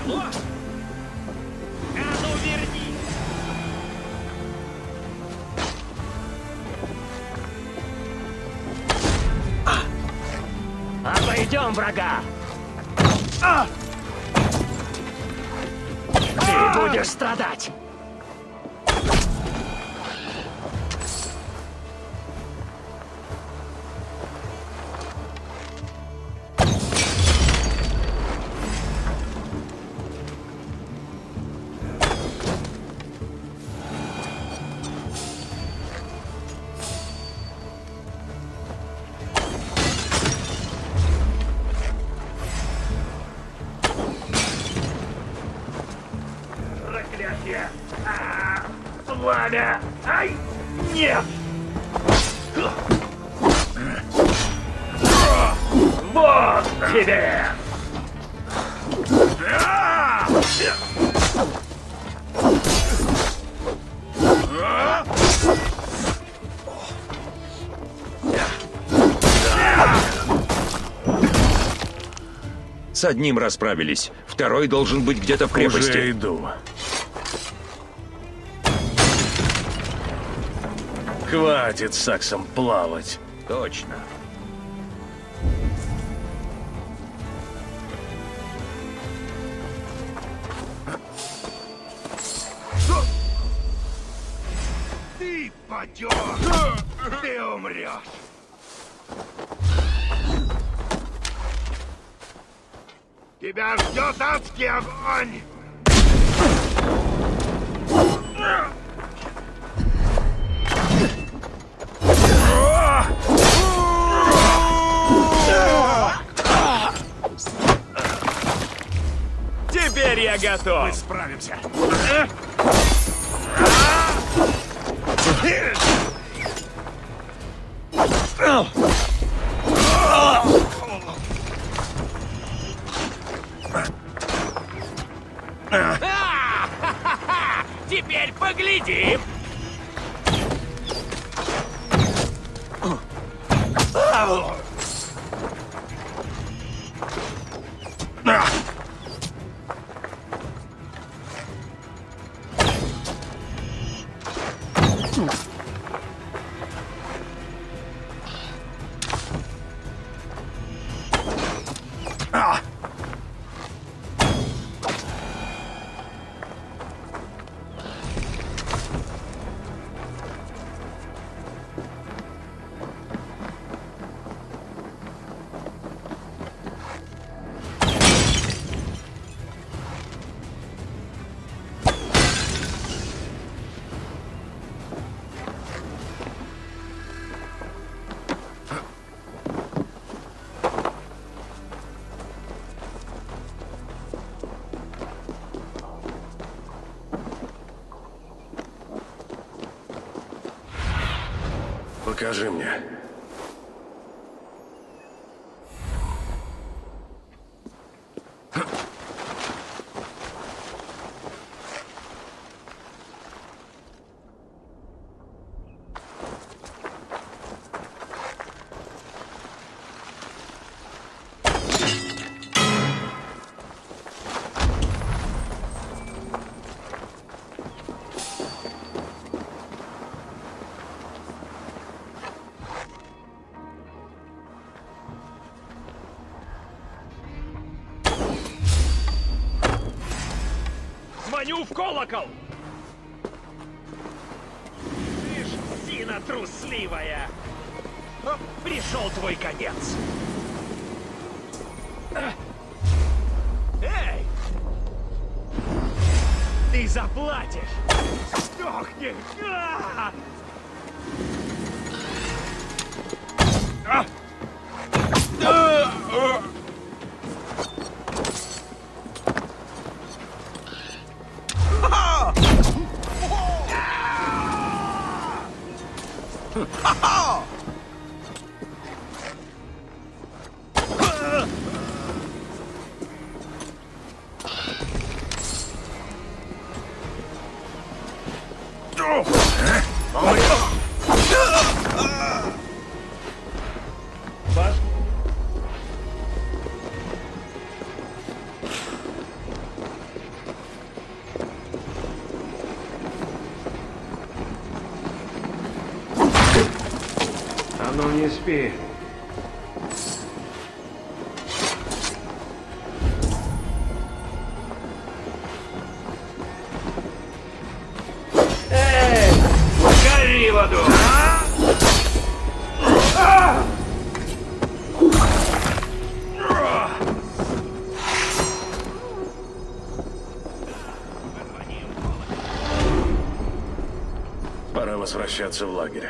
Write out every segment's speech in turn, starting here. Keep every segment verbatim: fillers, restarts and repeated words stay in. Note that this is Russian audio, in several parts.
Обойдем врага! А! Ты будешь страдать! Пламя! Ай! Нет! Вот тебе! С одним расправились. Второй должен быть где-то в крепости. Уже иду. Хватит с саксом плавать. Точно. Ты падешь! Ты умрешь! Тебя ждет адский огонь! Теперь я готов! Мы справимся! Теперь поглядим! Покажи мне. Звоню в колокол! Ты ж псина трусливая! Пришел твой конец! Эй! Ты заплатишь! Сдохни! А! А! Ну не спи. Эй! Гори в аду! Пора возвращаться в лагерь.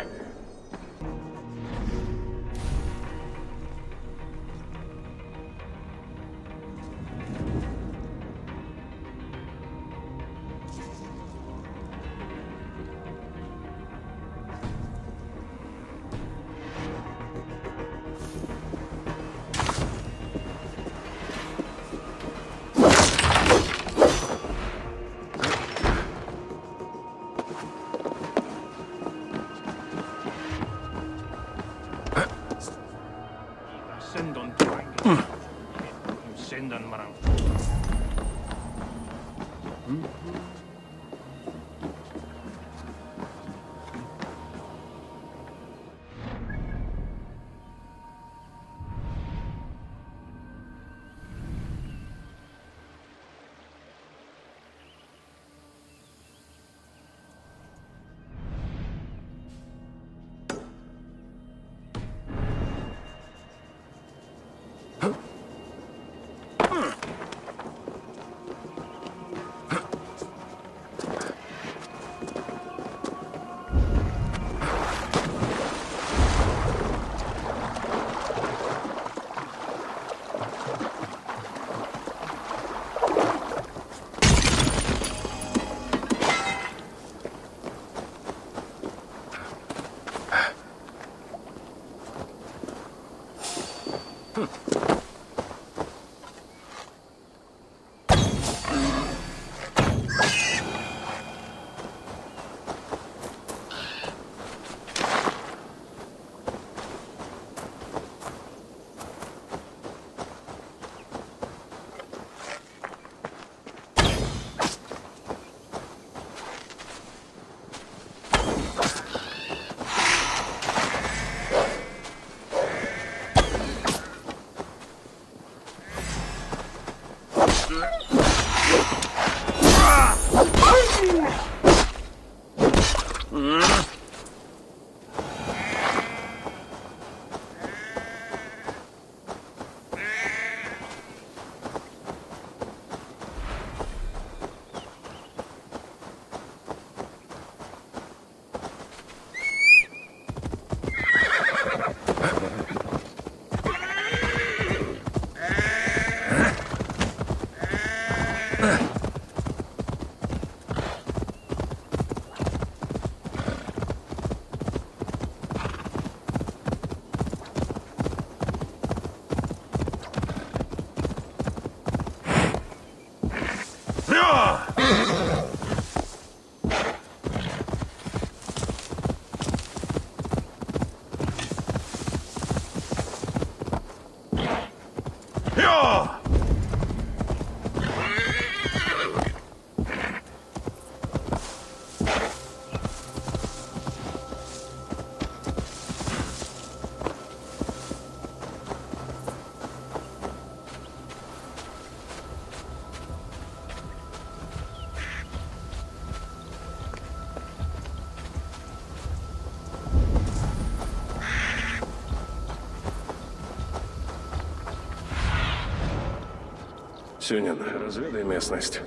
Сюнин, разведай местность.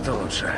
Так-то лучше.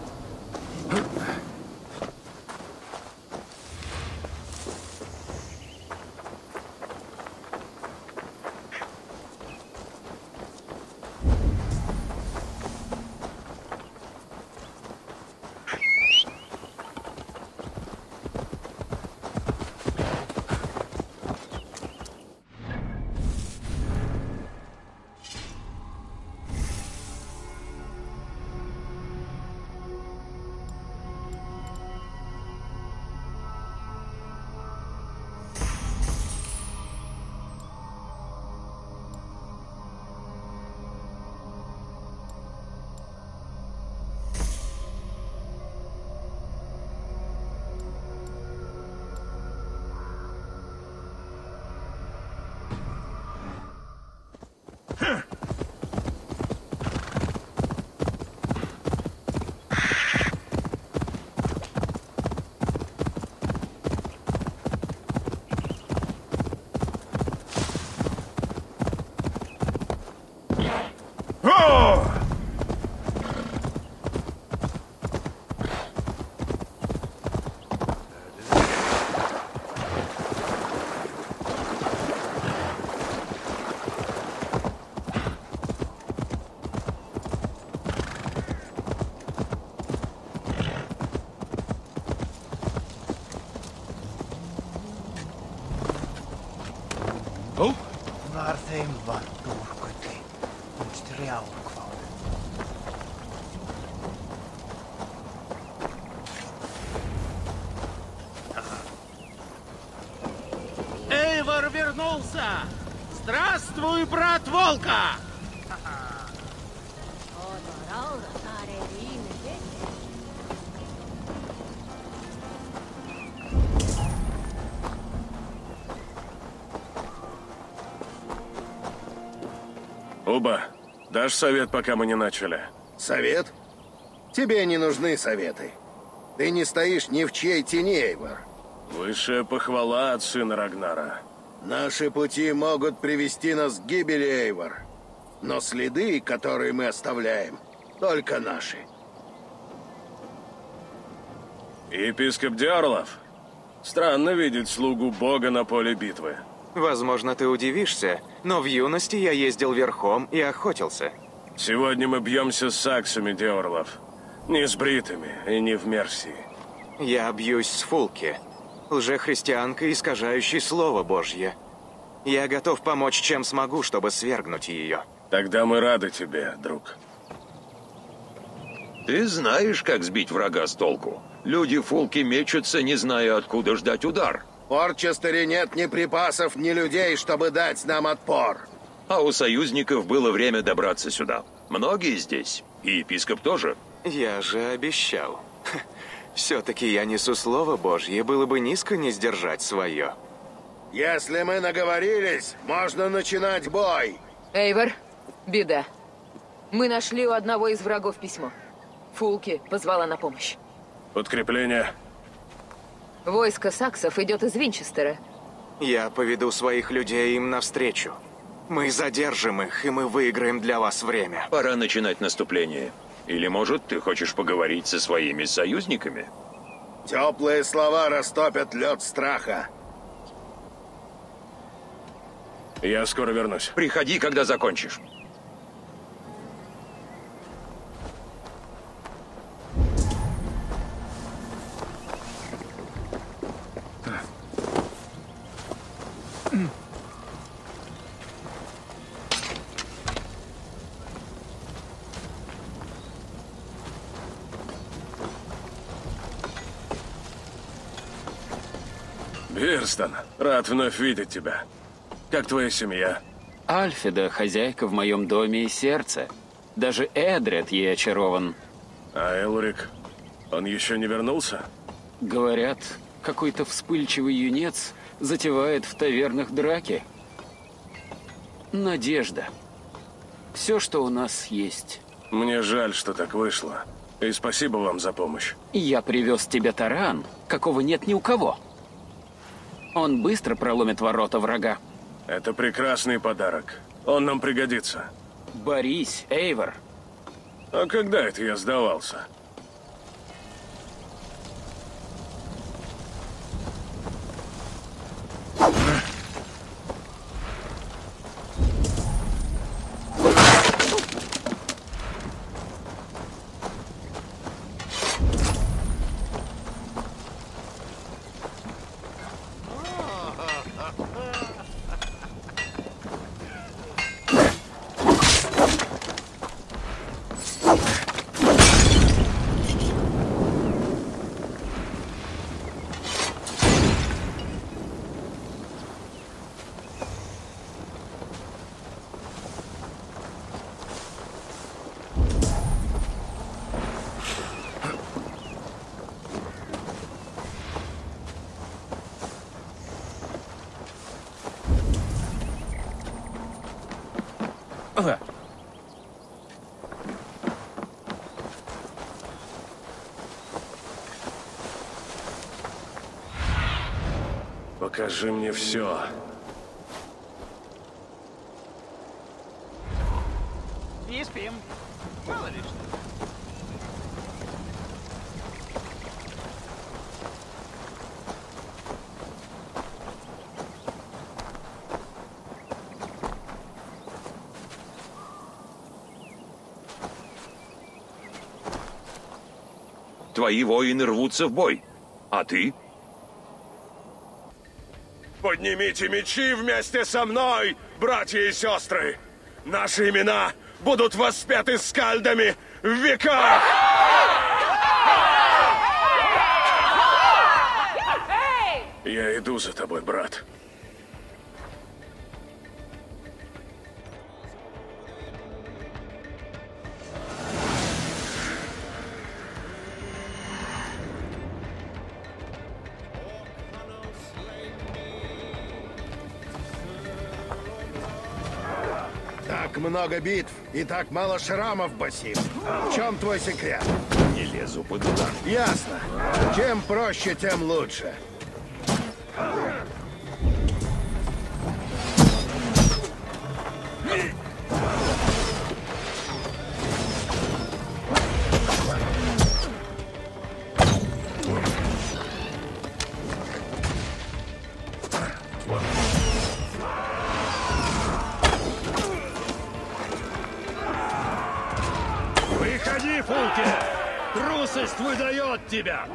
Waar þeim var doorgulli, und strjálkváð. Эйвор вернулся! Здравствуй, брат Волка! Уба, дашь совет, пока мы не начали? Совет? Тебе не нужны советы. Ты не стоишь ни в чьей тени, Эйвор. Высшая похвала от сына Рагнара. Наши пути могут привести нас к гибели, Эйвор. Но следы, которые мы оставляем, только наши. Епископ Диарлов. Странно видеть слугу бога на поле битвы. Возможно, ты удивишься, но в юности я ездил верхом и охотился. Сегодня мы бьемся с саксами, Диарлов. Не с бритами и не в Мерсии. Я бьюсь с Фулки, лжехристианкой, искажающей Слово Божье. Я готов помочь, чем смогу, чтобы свергнуть ее. Тогда мы рады тебе, друг. Ты знаешь, как сбить врага с толку. Люди Фулки мечутся, не зная, откуда ждать удар. В Порчестере нет ни припасов, ни людей, чтобы дать нам отпор. А у союзников было время добраться сюда. Многие здесь. И епископ тоже. Я же обещал. Все-таки я несу Слово Божье, было бы низко не сдержать свое. Если мы наговорились, можно начинать бой. Эйвор, беда. Мы нашли у одного из врагов письмо. Фулки позвала на помощь. Подкрепление. Войско саксов идет из Винчестера. Я поведу своих людей им навстречу. Мы задержим их, и мы выиграем для вас время. Пора начинать наступление. Или, может, ты хочешь поговорить со своими союзниками? Теплые слова растопят лед страха. Я скоро вернусь. Приходи, когда закончишь. Бирстон, рад вновь видеть тебя. Как твоя семья? Альфеда — хозяйка в моем доме и сердце. Даже Эдред ей очарован. А Элрик, он еще не вернулся? Говорят, какой-то вспыльчивый юнец затевает в тавернах драки. Надежда. Все, что у нас есть. Мне жаль, что так вышло. И спасибо вам за помощь. Я привез тебе таран, какого нет ни у кого. Он быстро проломит ворота врага. Это прекрасный подарок. Он нам пригодится. Борись, Эйвор. А когда это я сдавался? Покажи мне все. Не спим. Мало ли что. Твои воины рвутся в бой. А ты? Поднимите мечи вместе со мной, братья и сестры! Наши имена будут воспеты скальдами в веках! Я иду за тобой, брат. Так много битв и так мало шрамов, Басим. В чем твой секрет? Не лезу под удар. Ясно. Чем проще, тем лучше. Выходи, Фулки! Трусость выдает тебя!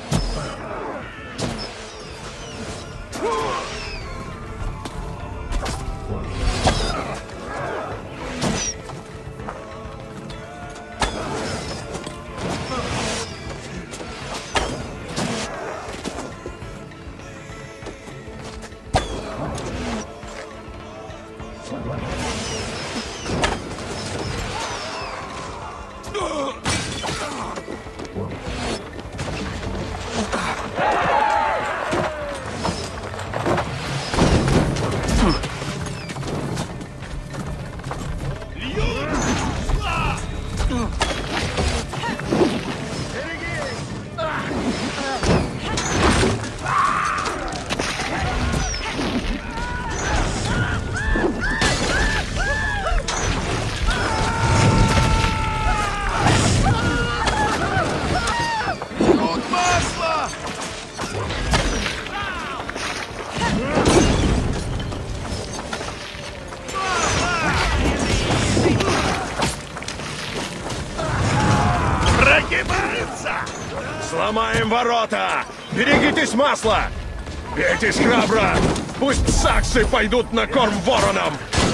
Сломаем ворота! Берегитесь масла! Бейтесь храбро! Пусть саксы пойдут на корм воронам!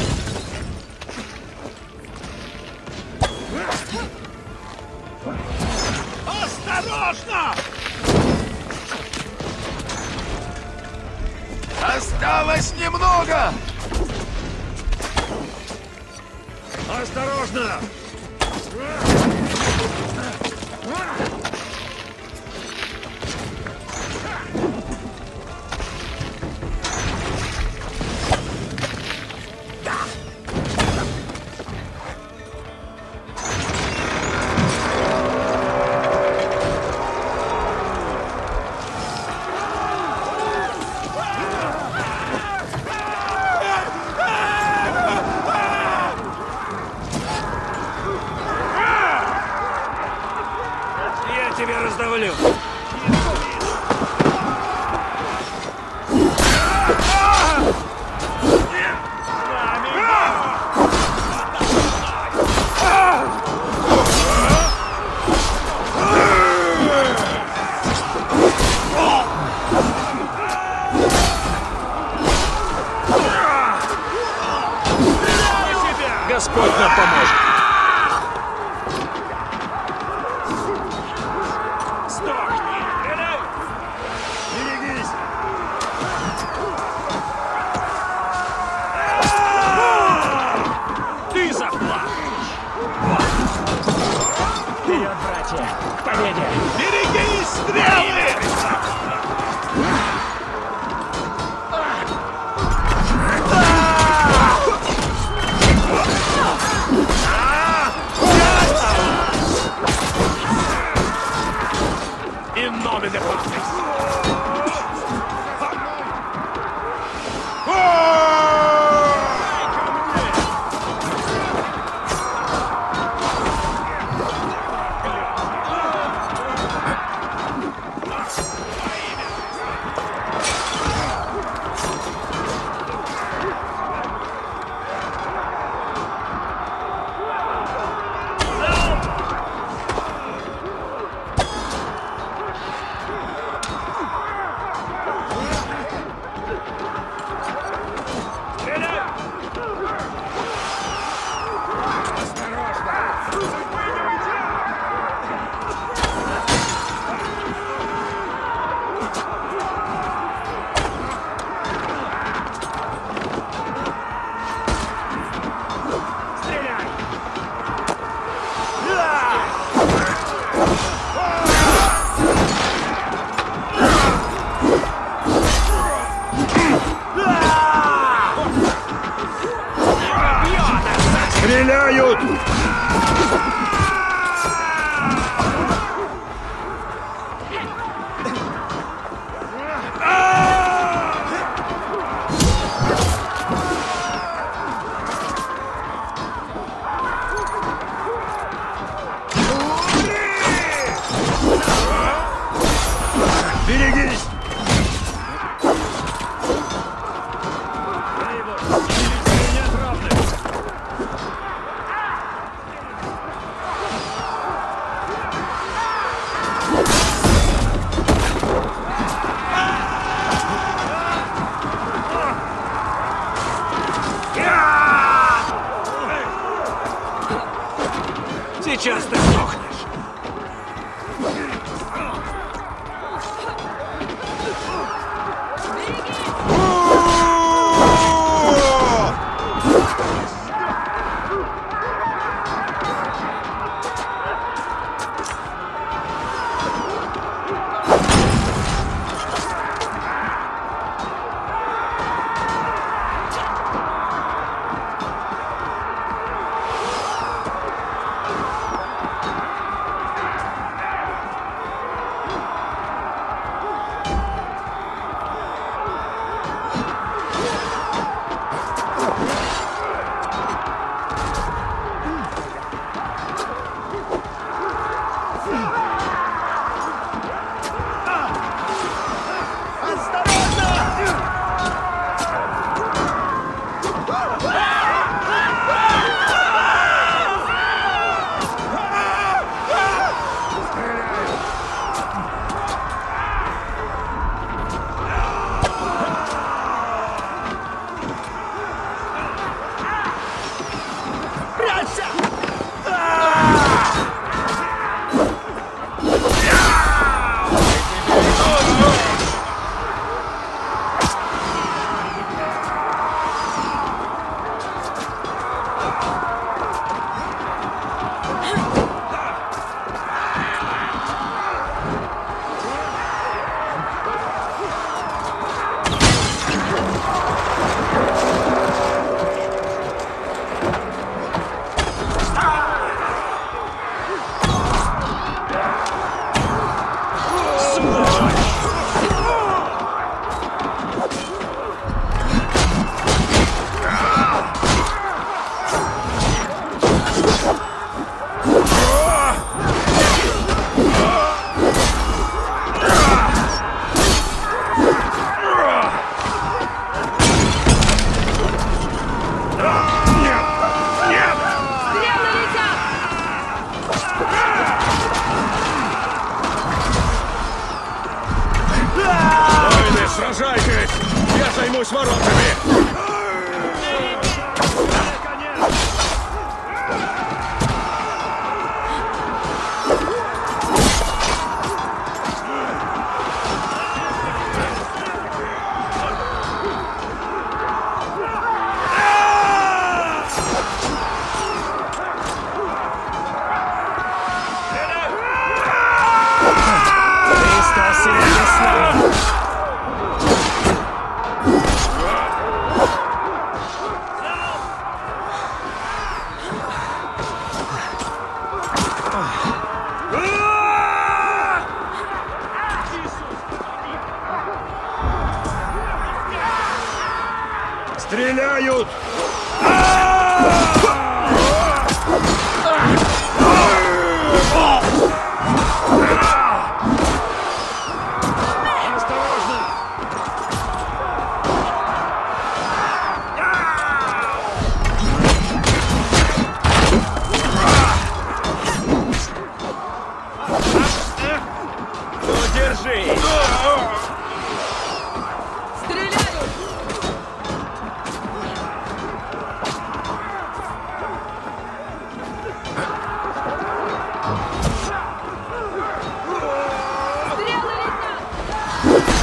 Осторожно! Осталось немного! Осторожно! Господь нам поможет. Сдохни! Берегись! Ты заплатишь! Вперед, братья! К победе! Берегись, стрелы! In nome de Patris. Стреляют! Берегись! Сейчас ты сдохнешь. Сражайтесь! Я займусь воротами! Стреляют! Держи! Стреляют! Стрелы летят!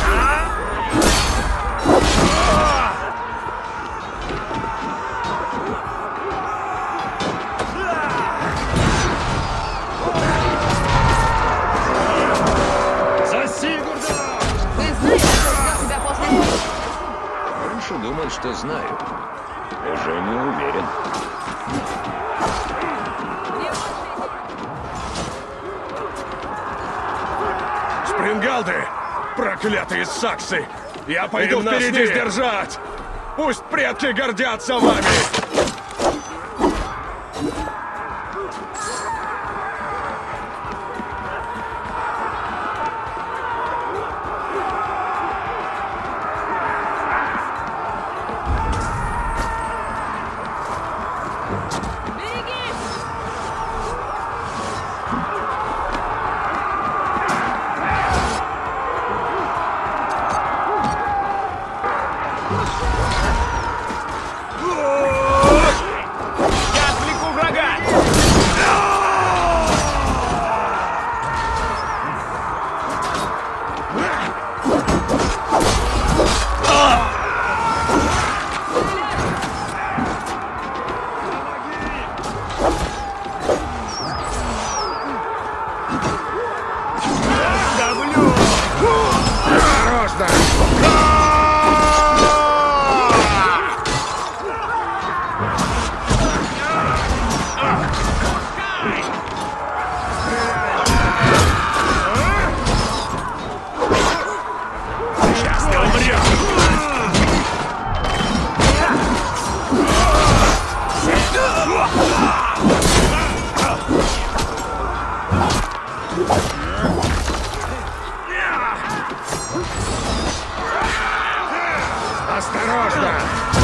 За Сигурда! Вы знаете, что ждет тебя после боя? Раньше думал, что знаю. Уже не уверен. Спрингалды! Проклятые саксы! Я пойду Им нас впереди нет. сдержать! Пусть предки гордятся вами! Берегись! Я отвлеку врага! Сейчас ты умрешь! Осторожно!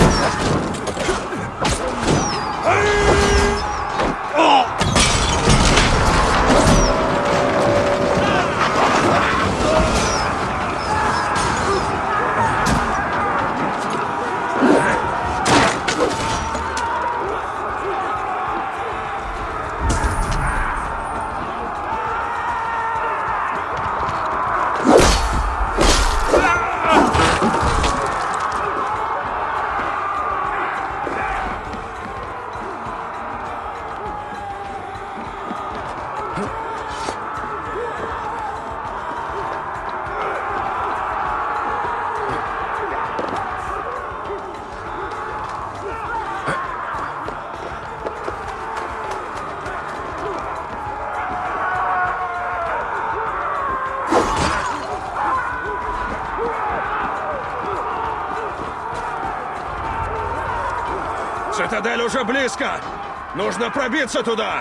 Цитадель уже близко! Нужно пробиться туда!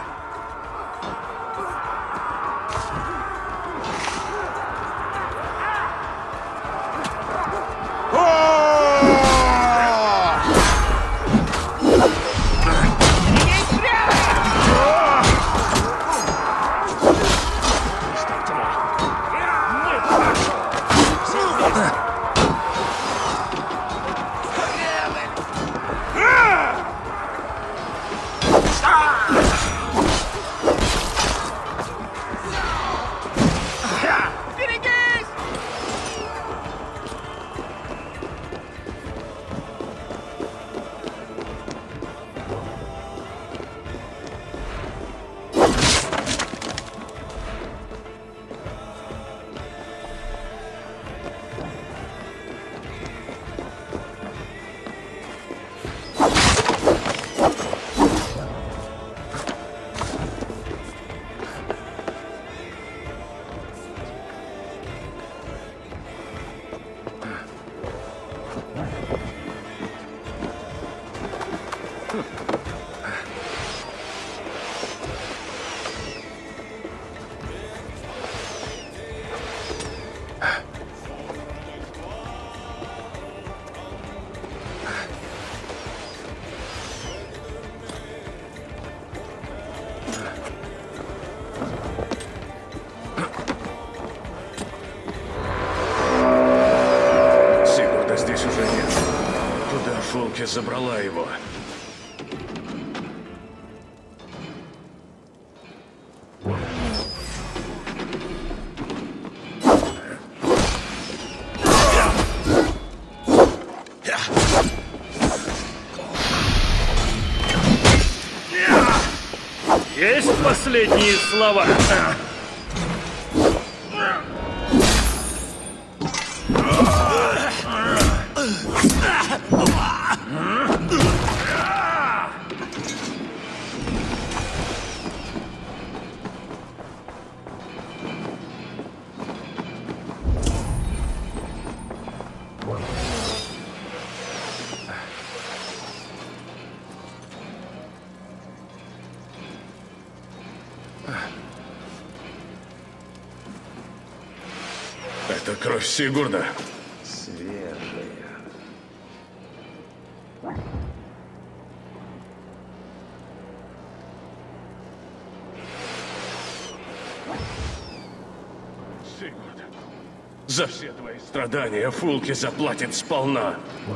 Сигурда здесь уже нет. Куда Фулки забрала его? Есть последние слова? Это кровь Сигурда. Сигурд, за все твои страдания Фулки заплатит сполна.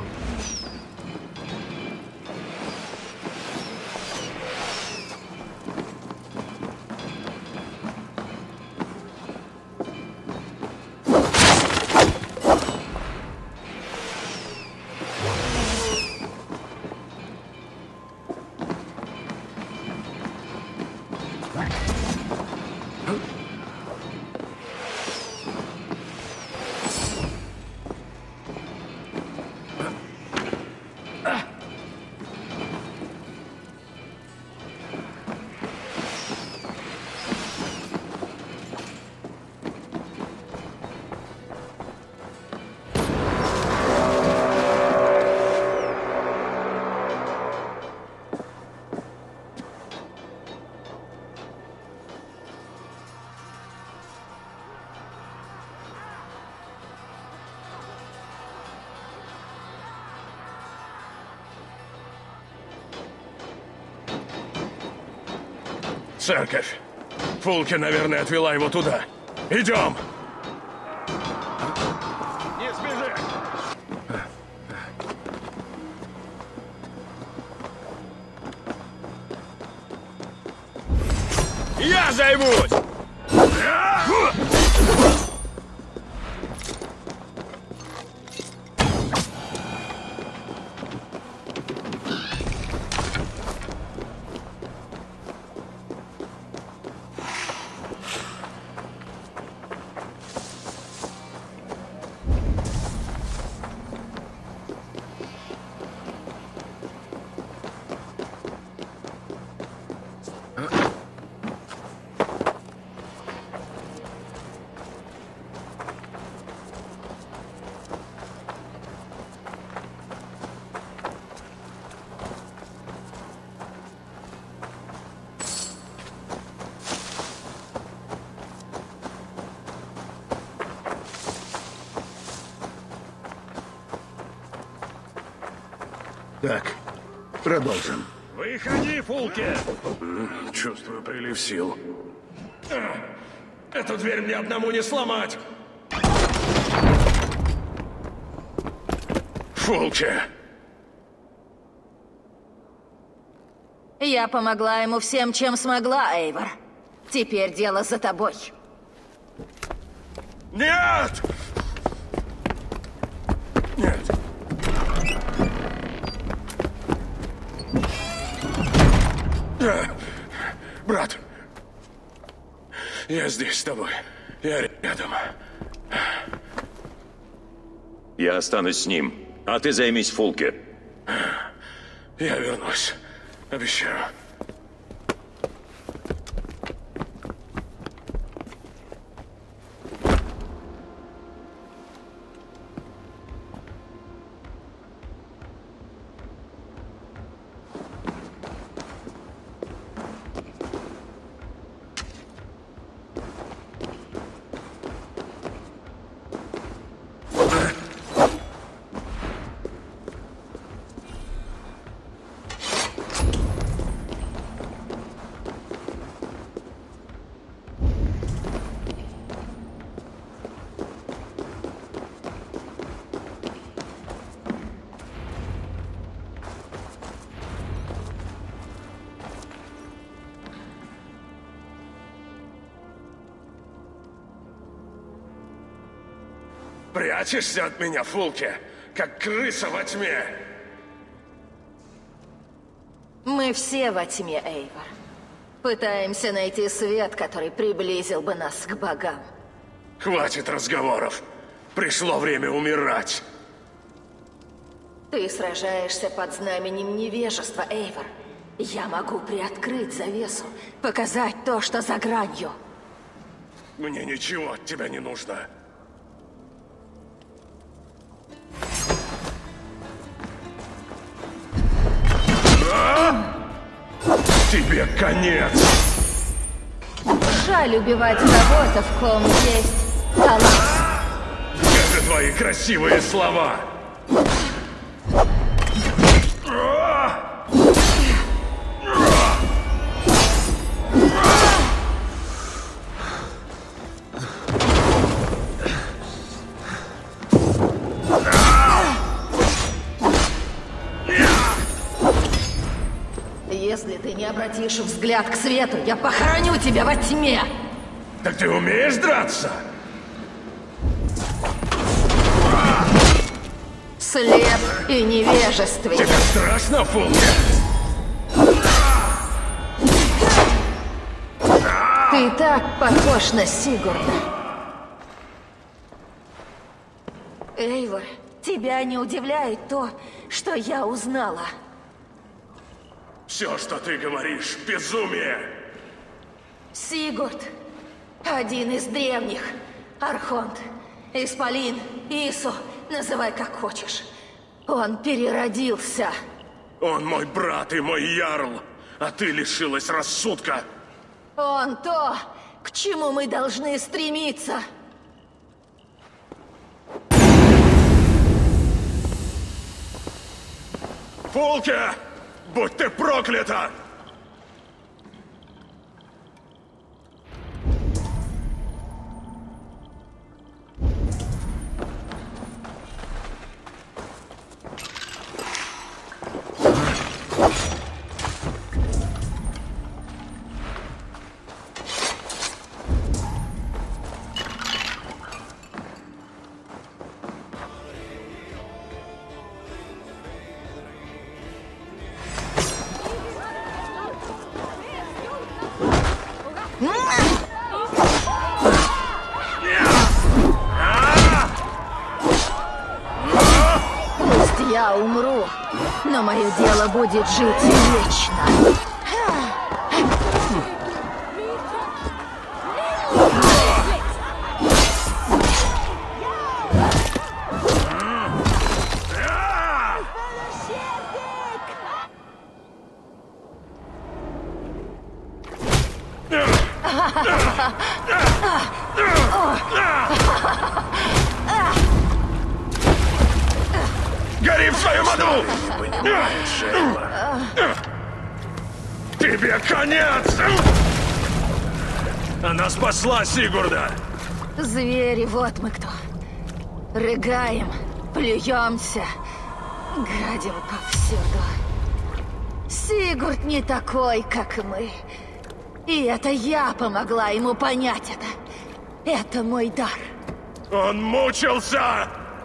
Церковь. Фулки, наверное, отвела его туда. Идем! Не сбежи! Я займусь! Так, продолжим. Выходи, Фулки! Чувствую прилив сил. Эту дверь мне одному не сломать! Фулки! Я помогла ему всем, чем смогла, Эйвор. Теперь дело за тобой. Нет! Нет. Брат, я здесь с тобой. Я рядом. Я останусь с ним, а ты займись Фулки. Я вернусь. Обещаю. Прячешься от меня, Фулке, как крыса во тьме. Мы все во тьме, Эйвор. Пытаемся найти свет, который приблизил бы нас к богам. Хватит разговоров. Пришло время умирать. Ты сражаешься под знаменем невежества, Эйвор. Я могу приоткрыть завесу, показать то, что за гранью. Мне ничего от тебя не нужно. А? Тебе конец! Жаль убивать кого-то, в ком есть талант. Как же твои красивые слова! Если ты не обратишь взгляд к свету, я похороню тебя во тьме! Так ты умеешь драться? Слеп и невежествен. Тебе страшно, Фулке? Ты так похож на Сигурда. Эйвор, тебя не удивляет то, что я узнала? Все, что ты говоришь, безумие! Сигурд, один из древних, Архонт, Исполин, Ису, называй как хочешь. Он переродился. Он мой брат и мой ярл, а ты лишилась рассудка. Он то, к чему мы должны стремиться. Фулке! Будь ты проклята! Я умру, но мое дело будет жить вечно. Гори в своем аду! Понимаешь, Эйвор? Тебе конец! Она спасла Сигурда! Звери, вот мы кто. Рыгаем, плюемся, гадим повсюду. Сигурд не такой, как мы. И это я помогла ему понять это. Это мой дар. Он мучился!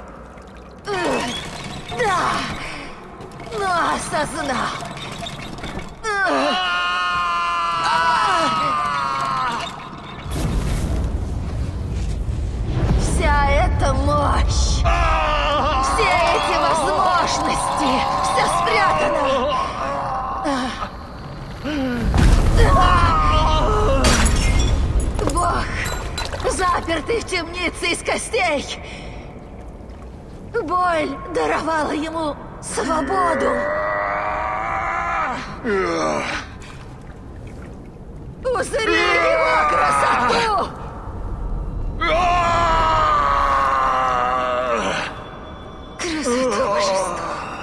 Да, но осознал. Вся эта мощь, все эти возможности, все спрятано. Бог, запертый в темнице из костей. Боль даровала ему свободу. Узри его красоту! Красота божества.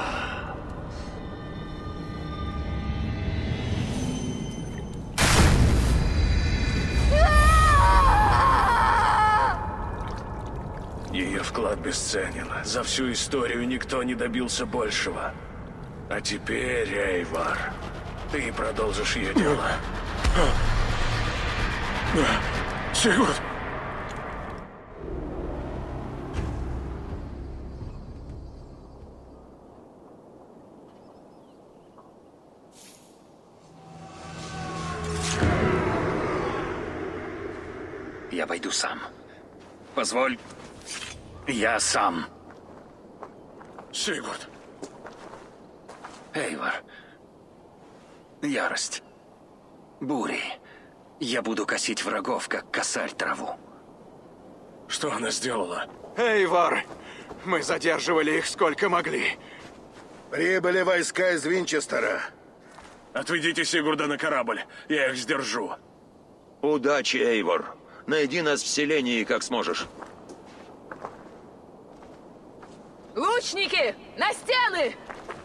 Ее вклад бесценен. За всю историю никто не добился большего. А теперь, Эйвор, ты продолжишь ее дело. Сигурд! Я пойду сам. Позволь. Я сам. Сигурд. Эйвор. Ярость. Бури. Я буду косить врагов, как косарь траву. Что она сделала? Эйвор! Мы задерживали их сколько могли. Прибыли войска из Винчестера. Отведите Сигурда на корабль. Я их сдержу. Удачи, Эйвор. Найди нас в селении, как сможешь. Лучники! На стены!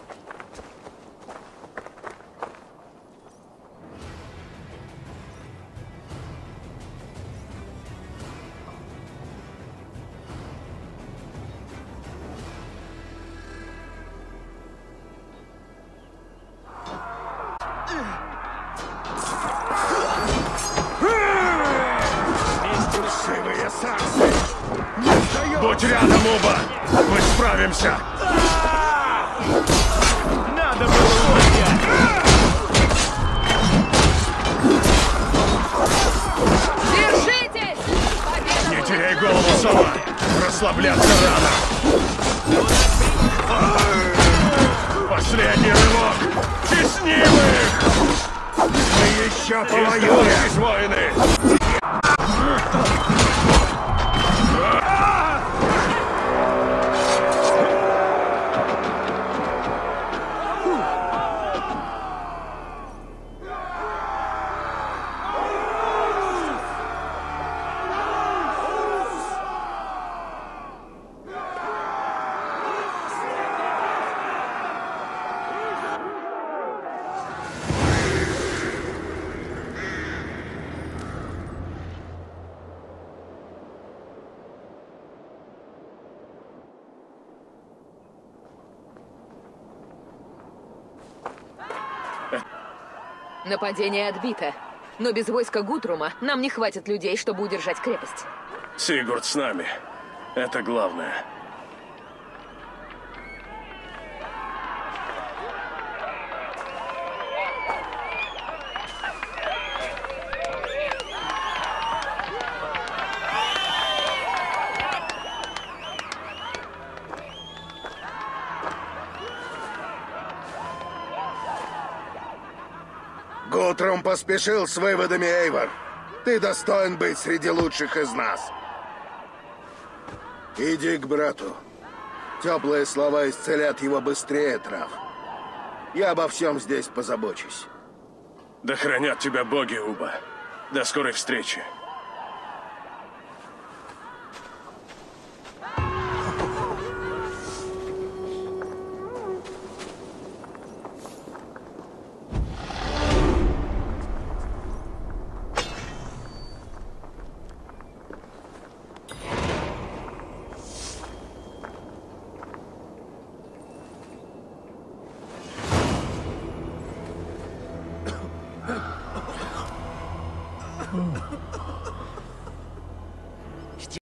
Сивые саксы! Будь рядом, Уба! Мы справимся! Надо было уйти! Держитесь! Победа! Не теряй голову, сова! Расслабляться рано! Последний рывок! Тесним их! Мы еще повоюем! Изготовьтесь, воины! Нападение отбито. Но без войска Гутрума нам не хватит людей, чтобы удержать крепость. Сигурд с нами. Это главное. Гутрум поспешил с выводами, Эйвор. Ты достоин быть среди лучших из нас. Иди к брату. Теплые слова исцелят его быстрее трав. Я обо всем здесь позабочусь. Да хранят тебя боги, Уба. До скорой встречи.